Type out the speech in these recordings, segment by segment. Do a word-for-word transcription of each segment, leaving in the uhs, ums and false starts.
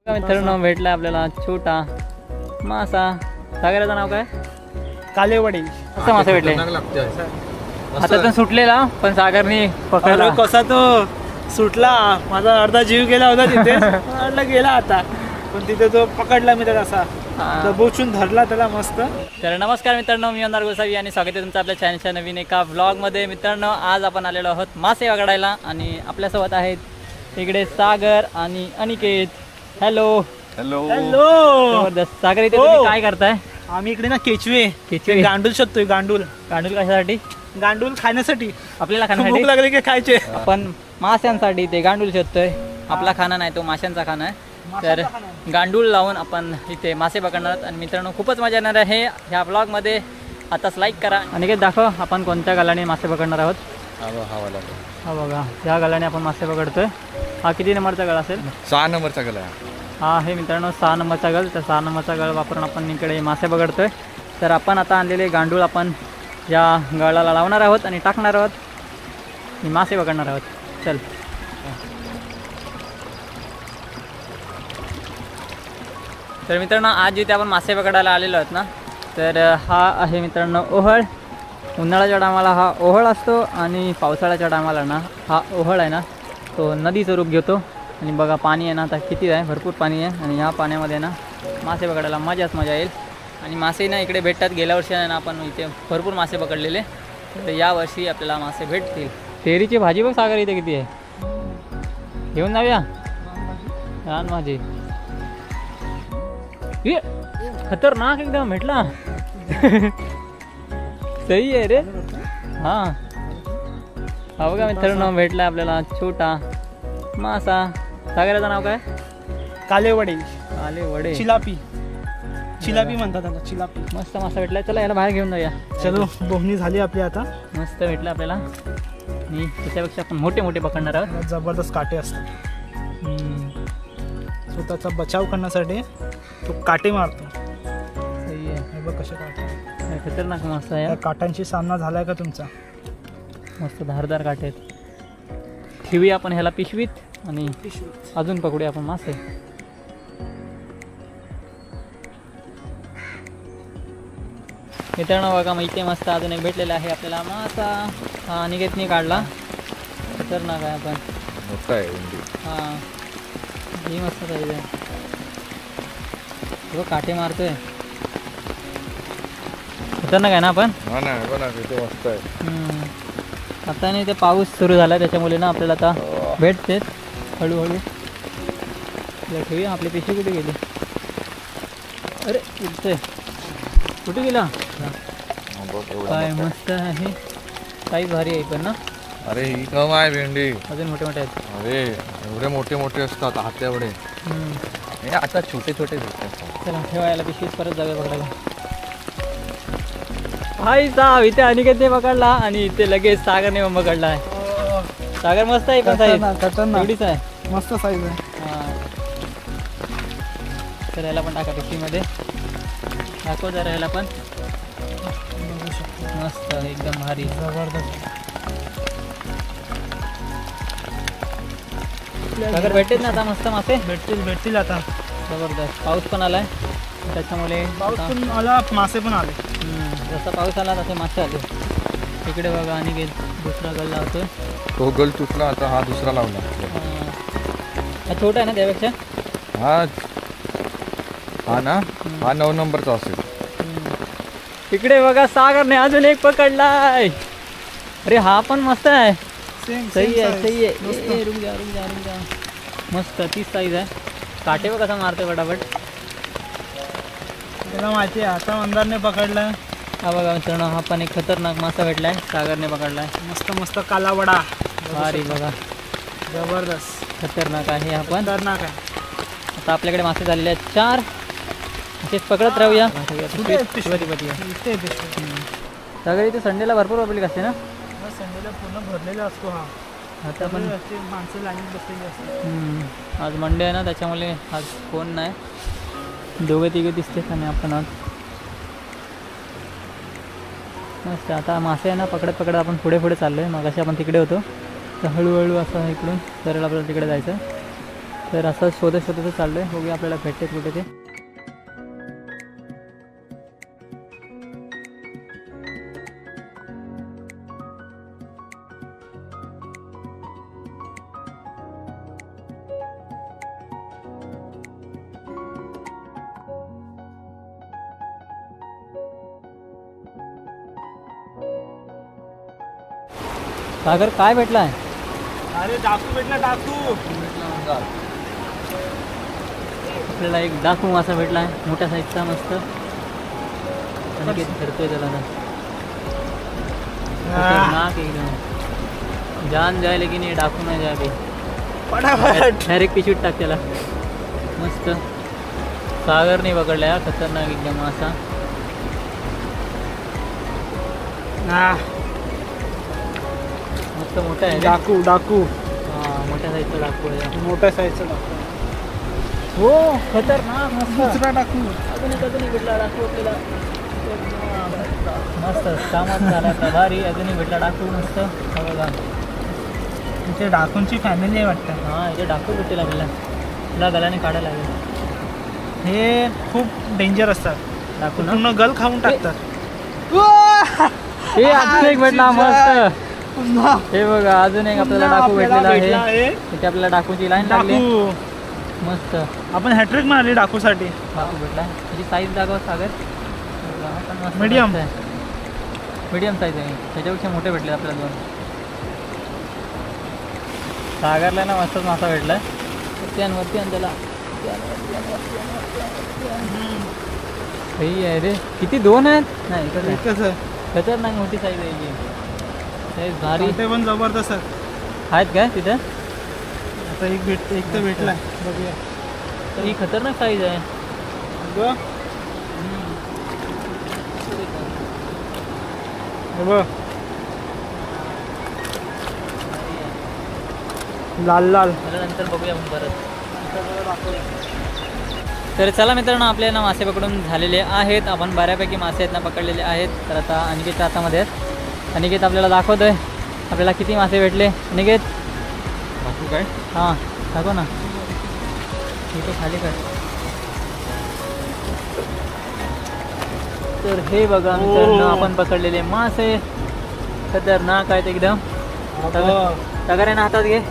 मित्रांनो भेटला आपल्याला छोटा मासा. सागराचं नाव काय? कालेवडी. असं मासा भेटले हातातून सुटलेला पण सागरने पकडला. कसा तो सुटला, माझा अर्धा जीव गेला होता तिथे. म्हटलं गेला आता, पण तिथे तो पकडला मी त्याला, असा दबोचून धरला त्याला मस्त. तर नमस्कार मित्रांनो, मी अंधार गोसावी आणि स्वागत आहे तुमचं आपल्या चॅनलच्या नवीन एका व्लॉगमध्ये. मित्रांनो आज आपण आलेलो आहोत मासे पकडायला आणि आपल्यासोबत आहेत इकडे सागर आणि अनिकेत. Hello hello hello. जबरदस्त. सागर इथे तुम्ही काय करताय? आम्ही इकडे ना केचवे केचवे गांडूल शोधतोय. गांडूल गांडूल कशासाठी? गांडूल खाण्यासाठी. आपल्याला भूक खाण्यासाठी लागली की खायचे. आपण माशांसाठी ते गांडूल शोधतोय. आपला खाना नाही, तो माशांचा खाना आहे. तर गांडूळ लावून आपण इथे मासे पकडणार आहोत आणि मित्रांनो खूपच मजा येणार आहे ह्या ब्लॉगमध्ये. आताच लाईक करा. अनिकेत दाखव आपण कोणत्या गालाने मासे पकडणार आहोत. हा बघा, ह्या गालाने आपण मासे पकडतोय. हा किती नंबरचा गळ असेल? सहा नंबरचा गळ आहे हा आहे मित्रांनो, सहा नंबरचा गळ. तर सहा नंबरचा गळ वापरून आपण इकडे मासे पकडतोय. तर आपण आता आणलेले गांडूळ आपण या गळाला लावणार आहोत आणि टाकणार आहोत आणि मासे पकडणार आहोत. चल. तर मित्रांनो आज जिथे आपण मासे पकडायला आलेलो आहोत ना, तर हा आहे मित्रांनो ओहळ. उन्हाळ्याच्या टायमाला हा ओहळ असतो आणि पावसाळ्याच्या टायमाला ना हा ओहळ आहे ना तो नदीचं रूप घेतो. आणि बघा पाणी आहे ना आता किती आहे, भरपूर पाणी आहे. आणि ह्या पाण्यामध्ये ना मासे पकडायला मजाच मजा येईल. आणि मासे ना इकडे भेटतात. गेल्या वर्षी आहे ना आपण इथे भरपूर मासे पकडलेले, तर यावर्षी आपल्याला मासे भेटतील. तेरीची भाजी बघ सागर इथे किती आहे, घेऊन जाऊया. छान भाजी, ये खतरनाक एकदम भेटला. सही आहे रे. हां हा बघा मित्रांनो भेटला आपल्याला छोटा मासा. सागराचं नाव काय? कालेवडी. कालेवडे. चिलापी. चिलापी म्हणतात त्याला, चिलापी. मस्त मासा भेटला. चला याला बाहेर घेऊन जाऊया. चलो, बोहणी झाली आपली आता. मस्त भेटला आपल्याला आणि त्याच्यापेक्षा आपण मोठे मोठे पकडणार आहोत. जबरदस्त काटे असतात. स्वतःचा बचाव करण्यासाठी तो काटे मारतो. सही आहे. हे बघ कसे काटे. खतरनाक मासा आहे. काटांशी सामना झालाय का तुमचा? मस्त धारदार काटे आहेत. ठेवूया आपण ह्याला पिशवीत आणि अजून पकडूया आपण मासे. मित्रांनो बघा मग इथे मस्त अजून एक भेटलेला आहे आपल्याला मासा. हा अनिकेतने काढला. खतरनाक आहे. आपण मोठा आहे. हां ही मस्त साईज आहे. बघ काटे मारतोय. खतरनाक आहे ना. आपण हा ना बघा किती मस्त आहे. आता नाही ते पाऊस सुरू झाला त्याच्यामुळे ना आपल्याला आता भेटते हळूहळू. ठेवूया. आपली पिशवी कुठे गेली? अरे इथे कुठे गेला? काय मस्त आहे. साईज भारी आहे पण ना. अरे ही कम आहे भेंडी. अजून मोठे मोठे आहेत. अरे एवढे मोठे मोठे असतात हात एवढे. हे आता छोटे छोटे दिसतात. चला ठेवायला पिशवीत परत जाऊया पकडायला. हाय साहेब इथे अनिकेतने पकडला आणि इथे लगेच सागरने पण पकडला आहे. सागर मस्त आहे पण साईज एवढीच आहे. मस्त साईज आहे. हां तर याला पण टाका पिशवीमध्ये. दाखव जरा याला पण. मस्त एकदम भारी जबरदस्त. सागर भेटतील ना आता मस्त मासे? भेटतील भेटतील आता. जबरदस्त. पाऊस पण आलाय त्याच्यामुळे पाऊस पण आला, मासे पण आले. जसा पाऊस आला तसे मासे आले. इकडे बघा आणि दुसरा गल लावतोय. तो गल तुटला आता हा दुसरा लावला. हा छोटा आहे ना त्यापेक्षा? हा हा ना हा नऊ नंबरचा असेल. इकडे बघा सागरने अजून एक पकडलाय. अरे हा पण मस्त आहे. सही आहे सही आहे. रुक जा रुक जा रुक जा. मस्त तीच साईज आहे. काटे बघ कसा मारतोय फटाफट. त्याला माहिती आहे आता अंधारने पकडला. हा बघा मित्रांनो हा पण एक खतरनाक मासा भेटलाय. सागरने पकडलाय. मस्त मस्त कालावडा. भारी बघा जबरदस्त खतरनाक आहे. हा पण खतरनाक आहे. आता आपल्याकडे मासे झालेले आहेत चार. असेच पकडत राहूया. सागर इथे संडेला भरपूर पब्लिक असते ना. संडेला पूर्ण भरलेला असतो. हा आता पण माणसं लाईनीत बसलेली असतात. आज मंडे आहे ना त्याच्यामुळे आज कोण नाही. दोघे तिघे दिसतेच आणि आपण आज मस्त. आता मासे आहे ना पकडत पकडत आपण पुढे पुढे चाललो आहे. मग असे आपण तिकडे होतो तर हळूहळू असं इकडून सरळ आपल्याला तिकडे जायचं. तर असं शोधत शोधत चाललोय, बघूया आपल्याला भेटते कुठे ते. सागर काय भेटलाय? अरे डाकू भेटला, डाकू. आपल्याला एक डाकू मासा भेटलाय, मोठ्या साईजचा मस्त. आणि धरतोय त्याला ना, खतरनाक एकदम. जान जाए लेकिन ये डाकू नाही जाए अभी. फटाफट डायरेक्ट पिशवीत टाक त्याला. मस्त सागरने पकडलाय, खतरनाक एकदम मासा. हा मस्त मोठा आहे रे. डाकू, डाकू हा मोठ्या साईजचा डाकू आहे. मोठ्या साईजचा डाकू. हो खतरनाक मस्त. दुसरा डाकू. अजून एक अजूनही भेटला डाकू आपल्याला. मस्त कामात झाला आता भारी. अजूनही भेटला डाकू मस्त. हा बघा, इथे डाकूंची फॅमिली आहे वाटतं. हां इथे डाकू भेटेल आपल्याला. तुला गलाने काढायला लागेल. हे खूप डेंजर असतात. डाकू ना पूर्ण गल खाऊन टाकतात. हे अजून एक भेटला मस्त. हे बघा अजून एक आपल्याला डाकू भेटलेला आहे. इथे आपल्याला डाकूची लाईन लागली डाकू मस्त. आपण हॅट्रिक मारली डाकूसाठी. डाकू भेटला. त्याची साईज दाखव सागर. मीडियम मीडियम साईज आहे. त्याच्यापेक्षा मोठे भेटले आपल्याला दोन. सागरला ना मस्तच मासा भेटलाय. वरती आण त्याला. आहे रे. किती दोन आहेत? नाही कसं खतरनाक मोठी साईज आहे ही. साईज भारी. ते पण जबरदस्त आहेत. आहेत काय तिथं? आता एक भेट एक तर भेटलाय, बघूया. तर ही खतरनाक साईज आहे. बघ हे बघ, लाल लाल. मला नंतर बघूया आपण परत. तर चला मित्रांनो, आपले ना मासे पकडून झालेले आहेत. आपण बऱ्यापैकी मासे आहेत ना पकडलेले आहेत. तर आता अनिकेतच्या हातामध्ये आहेत. अनिकेत आपल्याला दाखवतोय आपल्याला किती मासे भेटले. अनिकेत दाखवू काय? हां दाखव ना. इथे खाली कर. तर हे बघा मित्रांनो, आपण पकडलेले मासे खतरनाक आहेत एकदम. सागर आहे ना हातात घे.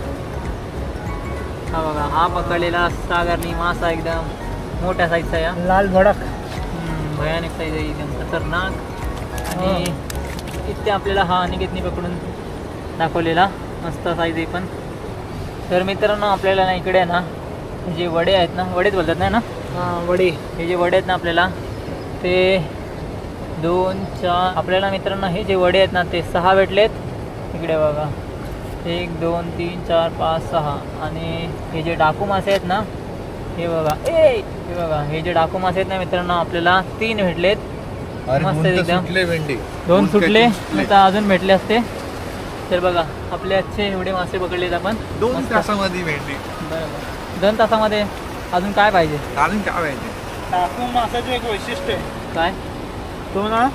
हा बघा, हा पकडलेला सागरनी मासा एकदम मोठ्या साईजचा या. लाल भडक. हम्म, भयानक साईज आहे एकदम खतरनाक. आणि इथे आपल्याला हा अनिकेतनी पकडून दाखवलेला मस्त साईज आहे पण. तर मित्रांनो आपल्याला ना इकडे आहे ना हे जे वडे आहेत ना, वडेच बोलतात नाही ना, हां वडी. हे जे वडे आहेत ना आपल्याला ते दोन चार आपल्याला मित्रांनो हे जे वडे आहेत ना ते सहा भेटलेत. इकडे बघा, एक दोन तीन चार पाच सहा. आणि हे जे डाकू मासे आहेत ना हे बघा, ए हे बघा, हे जे डाकू मासे आहेत ना मित्रांनो आपल्याला तीन भेटलेत. मस्त एकदम. भेंडी दोन सुटले, आता अजून भेटले असते. तर बघा आपले आजचे एवढे मासे पकडलेत आपण दोन मस्त. तासामध्ये भेंडी. बरोबर. दोन तासामध्ये अजून काय पाहिजे? कारण काय पाहिजे? डाकू मासाचं एक वैशिष्ट्य आहे. काय? तो ना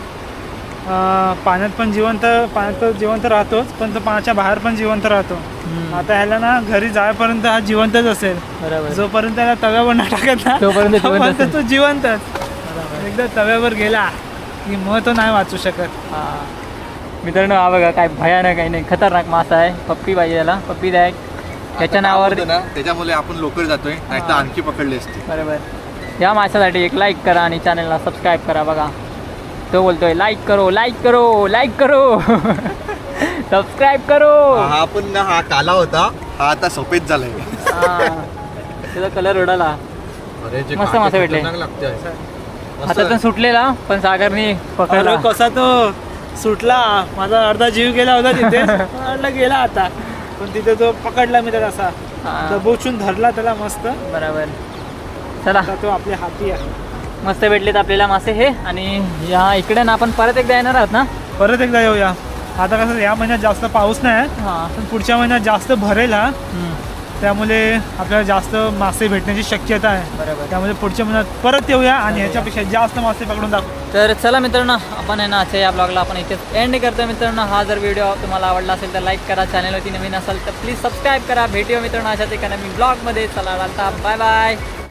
अं, पाण्यात पण जिवंत, पाण्यात तर जिवंत राहतोच, पण तो पाण्याच्या बाहेर पण जिवंत राहतो. हम्म, आता ह्याला ना घरी जायपर्यंत हा जिवंतच असेल. बरोबर. जोपर्यंत त्याला तव्यावर नाही टाकत ना तोपर्यंत जिवंत तोपर्यंत असेल. तो जिवंतच. बरोबर. एकदा तव्यावर गेला की मग तो नाही वाचू शकत. हा मित्रांनो हा बघा काय भयानक आहे, नाही खतरनाक मासा आहे. पप्पी पाहिजे याला, पप्पी द्या एक. त्याच्या नावावर ना त्याच्यामुळे आपण लवकर जातोय, नाही तर हा. आणखी पकडले असते. बरोबर. या माशासाठी एक लाईक करा आणि चॅनलला सबस्क्राईब करा. बघा तो बोलतोय लाईक करो लाईक करो लाईक करो सबस्क्राईब करो. हा पण ना हा काला होता, हा आता सफेद झालाय. हा त्याचा कलर उडाला. अरे जे मस्त काटे मासे भेटले. खतरनाक लागते. मस्त. आता तर सुटलेला पण सागरनी पकडला. अरे कसा तो सुटला, माझा अर्धा जीव गेला होता तिथे. म्हटलं गेला आता, पण तिथे तो पकडला मी त्याला असा हा, दबोचून धरला त्याला मस्त. बरोबर. चला आता तो आपल्या हाती आहे. मस्त भेटलेत आपल्याला मासे हे. आणि या इकडे ना आपण परत एकदा येणार आहोत ना. परत एकदा येऊया. आता कसं या महिन्यात जास्त पाऊस नाही आहे, हां पण पुढच्या महिन्यात जास्त भरेल हा. हम्म. त्यामुळे आपल्याला जास्त मासे भेटण्याची शक्यता आहे. बरोबर. त्यामुळे पुढच्या महिन्यात परत येऊया आणि ह्याच्यापेक्षा जास्त मासे पकडून दाखवू. तर चला मित्रांनो, आपण आहे ना आजच्या या ब्लॉगला आपण इथेच एंड करतो मित्रांनो. हा जर व्हिडिओ तुम्हाला आवडला असेल तर लाईक करा, चॅनलवरती नवीन असाल तर प्लीज सबस्क्राईब करा. भेटूया मित्रांनो अशाच एका नवीन ब्लॉगमध्ये. चला आता बाय बाय.